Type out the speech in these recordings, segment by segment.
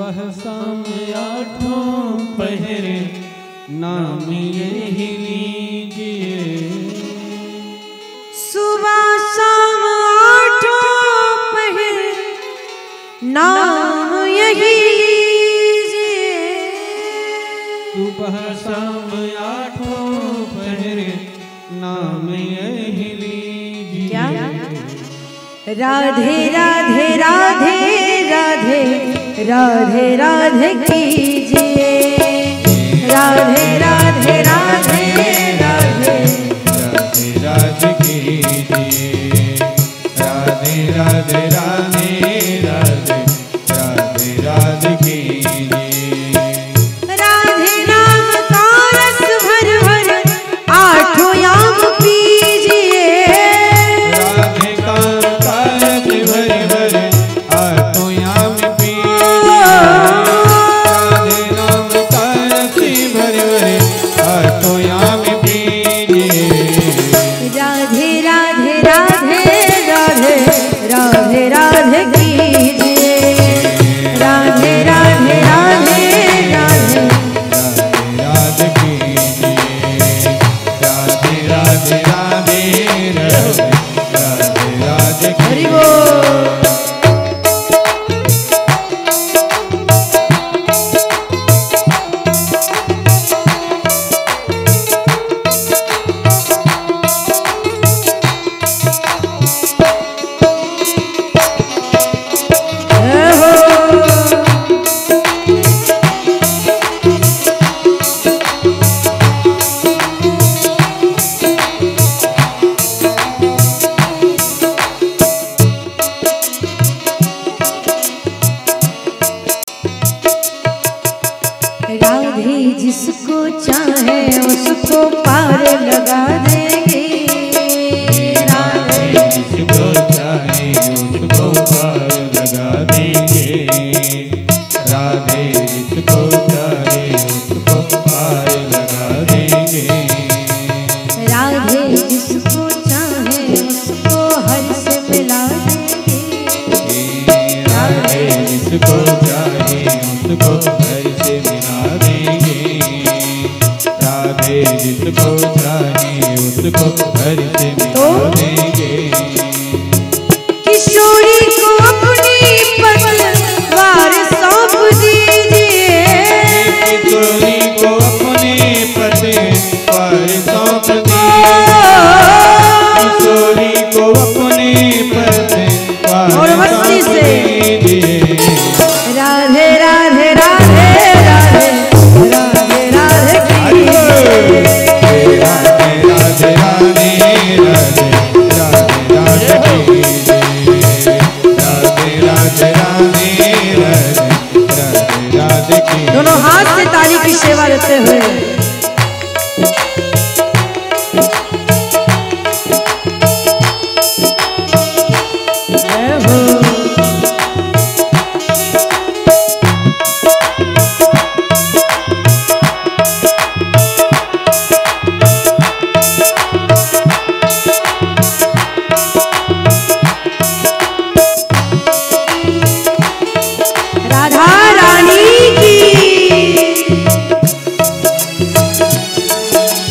सुबह शाम आठों पहर नाम यही लीजिए। सुबह शाम आठों पहर नाम यही लीजिए। सुबह शाम आठों पहर नाम यही लीजिए। क्या? राधे राधे राधे राधे राधे राधे कीजिए। राधे राधे राधे राधे राधे राधे कीजिए। राधे राधे राधे राधे राधे राधे कीजिए। राधे नाम का रस भर भर आठों याम पीजिए। राधे का रस भर भर आठों याम पीजिए। राधे नाम का रस भर भर आठों याम पीजिए। राधे राधे राधे राधे राधे राधे कीजिए। राधे राधे राधे राधे राधे कीजिए। राधे राधे राधे राधे राधे हरि बोल। राधे जिसको चाहे उसको पार लगा देंगे। राधे जिसको चाहे उसको पार लगा देंगे। राधे जिसको चाहे उसको पार लगा देंगे। राधे जिसको चाहे उसको हर से मिला देंगे। राधे जिसको चाहे उसको घर से मिला देंगे। राधे जिसको चाहे उसको घर से मिला देंगे। किशोरी को अपनी पतवार सौंप दीजिए। किशोरी को अपने पतवार सौंप दीजिए। किशोरी को अपने पतवार और मस्ती सौंप से। दीजिए। राधे राधे राधे राधे राधे राधे कीजिए। राधे राधे राधे राधे राधे राधे कीजिए। राधे राधे राधे राधे राधे राधे कीजिए। दोनों हाथ से ताली की सेवा देते हुए जय हो। राधा रानी की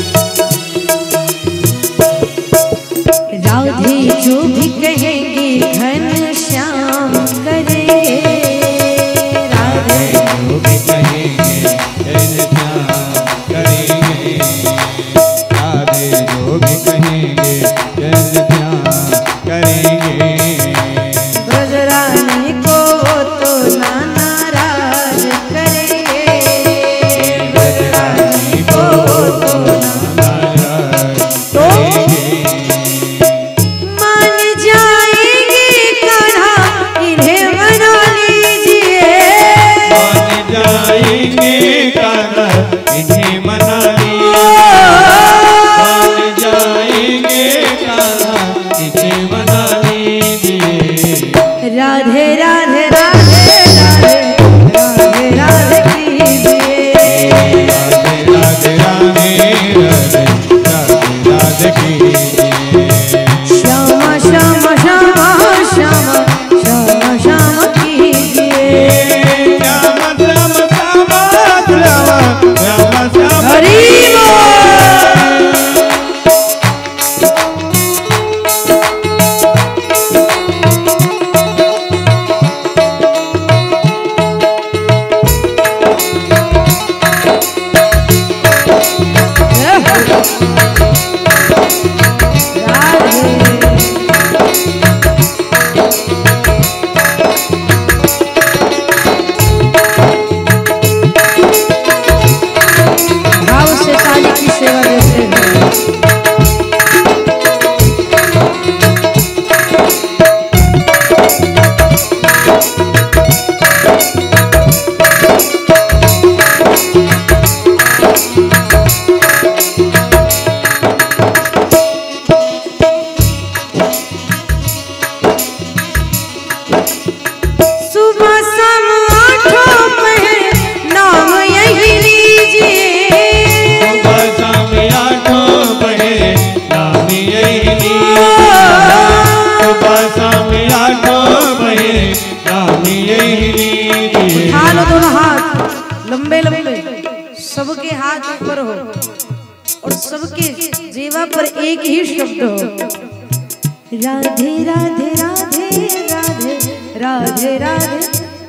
सबके हाथ ऊपर हो और सबके जीवा पर एक ही शब्द हो, राधे राधे राधे राधे राधे राधे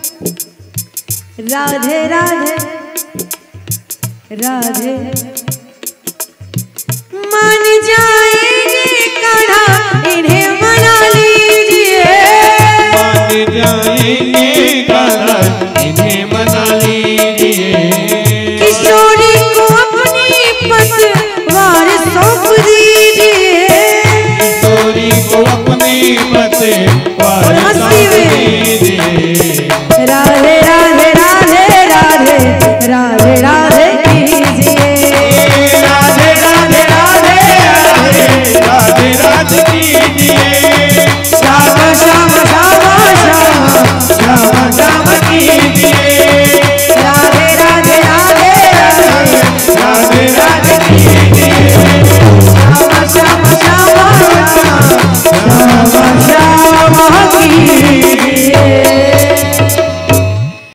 राधे राधे राधे। मान जाएंगे कान्हा